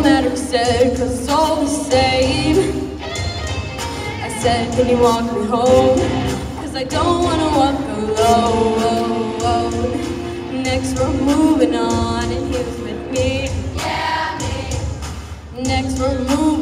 matter, he said, 'cause it's all the same. I said, can you walk me home? 'Cause I don't wanna walk alone. Next we're moving on, and he was with me. Yeah, me. Next we're moving